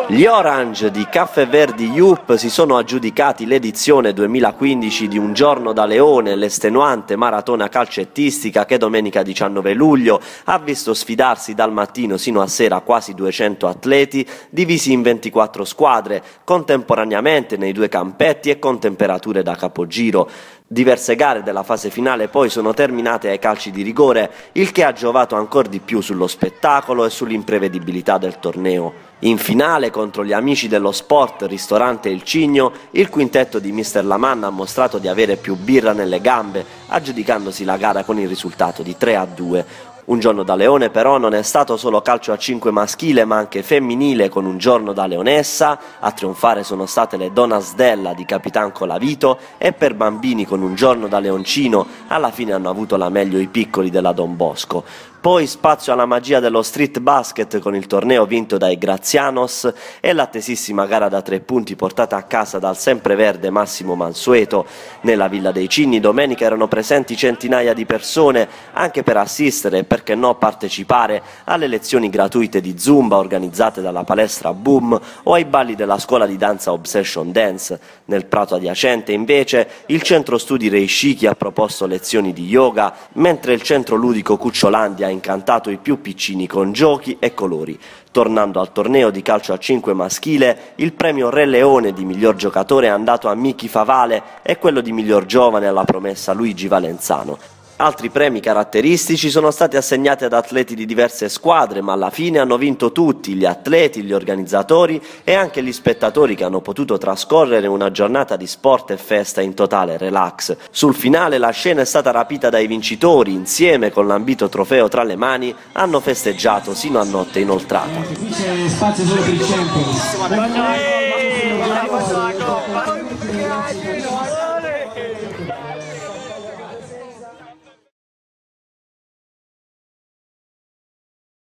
Gli Orange di Caffè Verdi Youp si sono aggiudicati l'edizione 2015 di Un giorno da Leone, l'estenuante maratona calcettistica che domenica 19 luglio ha visto sfidarsi dal mattino sino a sera quasi 200 atleti divisi in 24 squadre, contemporaneamente nei due campetti e con temperature da capogiro. Diverse gare della fase finale poi sono terminate ai calci di rigore, il che ha giovato ancor di più sullo spettacolo e sull'imprevedibilità del torneo. In finale, contro gli amici dello sport Ristorante Il Cigno, il quintetto di Mister Lamanna ha mostrato di avere più birra nelle gambe, aggiudicandosi la gara con il risultato di 3-2. Un giorno da Leone però non è stato solo calcio a 5 maschile ma anche femminile con Un giorno da Leonessa, a trionfare sono state le Donas Della di Capitan Colavito e per bambini con Un giorno da Leoncino alla fine hanno avuto la meglio i piccoli della Don Bosco. Poi spazio alla magia dello street basket con il torneo vinto dai Grazianos e l'attesissima gara da 3 punti portata a casa dal sempreverde Massimo Mansueto. Nella Villa dei Cigni domenica erano presenti centinaia di persone anche per assistere e perché no partecipare alle lezioni gratuite di Zumba organizzate dalla palestra Boom o ai balli della scuola di danza Obsession Dance. Nel prato adiacente invece il centro studi Reishiki ha proposto lezioni di yoga, mentre il centro ludico Cucciolandia ha incantato i più piccini con giochi e colori. Tornando al torneo di calcio a 5 maschile, il premio Re Leone di miglior giocatore è andato a Miki Favale e quello di miglior giovane alla promessa Luigi Valenzano. Altri premi caratteristici sono stati assegnati ad atleti di diverse squadre, ma alla fine hanno vinto tutti, gli atleti, gli organizzatori e anche gli spettatori che hanno potuto trascorrere una giornata di sport e festa in totale relax. Sul finale la scena è stata rapita dai vincitori, insieme con l'ambito trofeo tra le mani, hanno festeggiato sino a notte inoltrata. Qui c'è spazio solo per i Champions.